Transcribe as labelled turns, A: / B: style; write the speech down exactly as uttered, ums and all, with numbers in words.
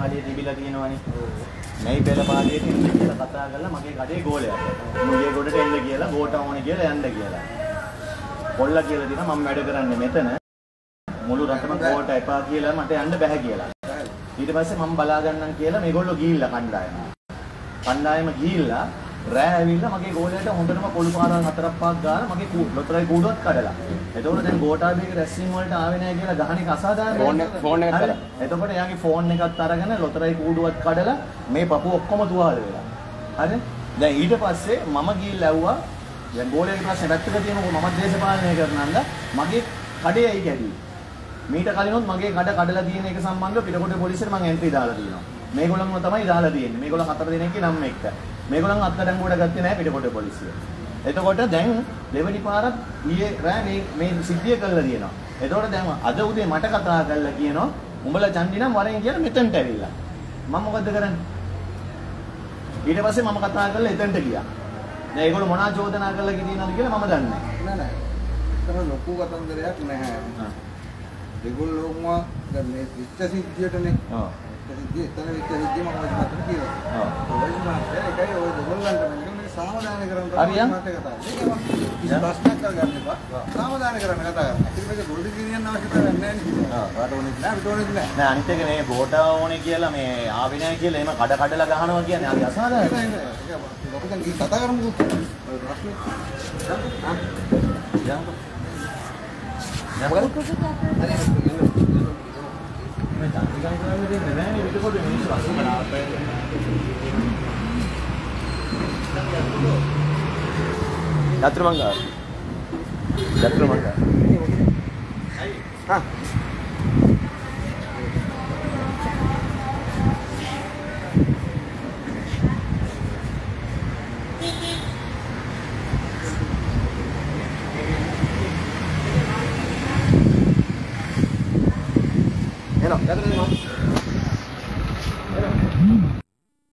A: කඩේ තිබිලා තියෙනවනේ. මේ බෙල පාඩේ එන්න කියලා කතා කරලා මගේ කඩේ ගෝලයක්. මුගේ ගොඩට එන්න කියලා ගෝට ඕනේ කියලා යන්න කියලා. කොල්ල කියලා දිනා මම වැඩ කරන්නේ මෙතන. මුළු රටම ගෝට එපා කියලා මට යන්න බෑ කියලා. ඊට පස්සේ මම බලා ගන්නම් කියලා මේගොල්ලෝ ගිහිල්ලා කණ්ඩායම. කණ්ඩායම ගිහිල්ලා රෑ ඇවිල්ලා මගේ ගෝලයට හොඳටම පොළු පාරක් හතරක් පහක් ගාලා මගේ ලොතරයි කූඩුවත් කඩලා. එතකොට දැන් ගෝඨාභයගේ රැස්වීම වලට ආවේ නැහැ කියලා ගහන එක අසාධාරණයි. ෆෝන් එක ෆෝන් එකක් කරලා. එතකොට එයාගේ ෆෝන් එකත් අරගෙන ලොතරයි කූඩුවත් කඩලා මේ පපුව ඔක්කොම තුවාල වෙලා. හරිද? දැන් ඊට පස්සේ මම ගිහිල්ලා ඇව්වා දැන් ගෝලයේ ප්‍රශ්නේ පැත්තක තියෙනකො මම දේශපාලනය කරනන්ද මගේ කඩේ ඇයි කැඩුවේ? මීට කලිනුත් මගේ කඩ කඩලා තියෙන එක සම්බන්ධව පිටකොටේ පොලිසියට මම එන්ට්‍රි දාලා තියෙනවා. මේගොල්ලන්ව තමයි දාලා තියෙන්නේ. මේගොල්ලන් හතර දෙනෙක්ගේ නම් එක්ක. මේගොල්ලන් අත්අඩංගුවට ගත්තේ නැහැ පිටකොටේ පොලිසිය. එතකොට දැන් දෙවෙනි පාරක් ඊයේ රෑ මේ මේ සිද්ධිය කළා දිනවා. එතකොට දැන් අද උදේ මට කතා කරලා කියනවා උඹලා චන්දි නම් වරෙන් කියලා මෙතනට ඇවිල්ලා. මම මොකද්ද කරන්නේ? ඊට පස්සේ මම කතා කරලා එතනට ගියා. දැන් ඒගොල්ලෝ මොනවා චෝදනා කරලා කියනවාද කියලා මම දන්නේ නැහැ. නෑ නෑ. ඒතර ලොකු කතන්දරයක් නැහැ. හා. ඒගොල්ලෝම දැන් මේ විච්ච සිද්ධියටනේ. ඔව්. සිද්ධිය එතන විච්ච සිද්ධිය මම ඔය මතක කියලා. ඔව්. ඔය මාත් ඒකයි ඔය දෙගොල්ලන්ට මේ සාමදාන කරන්න තමයි මට කතා කරන්නේ. ඒක මම ප්‍රශ්නයක් කරගන්න එපා. සාමදාන කරන්න කතා කරන්නේ. ඉතින් මේක ගොඩ දිගියන්න අවශ්‍යතාවයක් නැහැ නේද? ආ වාට ඕනේ නැහැ පිට ඕනේ නැහැ. නෑ අනිත් එක මේ බෝටා ඕනේ කියලා මේ ආවේ නැහැ කියලා එහෙම කඩ කඩලා ගහනවා කියන්නේ ආගේ අසාධාරණයි. ඒක ලොකු දැන් කතා කරමුකෝ. ඔය ප්‍රශ්නේ. හා? යන්න. යන්න. හරි. මේ තාක්ෂණික කරන්නේ දෙන්නේ නැහැ නේ පිටකොට මිනිස්සු අසුම නාපේ. Jatra mangga. Jatra mangga. Hah. Hello, jatra ni mas.